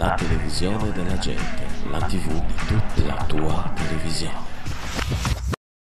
la televisione della gente, la TV di tutta la tua televisione.